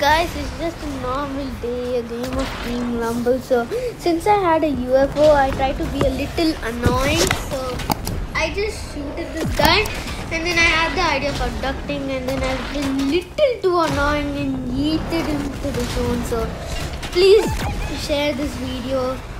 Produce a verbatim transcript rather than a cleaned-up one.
guys, it's just a normal day, a game of Team Rumble. So since I had a U F O, I tried to be a little annoying. So I just shooted this guy, and then I had the idea of abducting, and then I've been little too annoying and yeeted into the zone. So please share this video.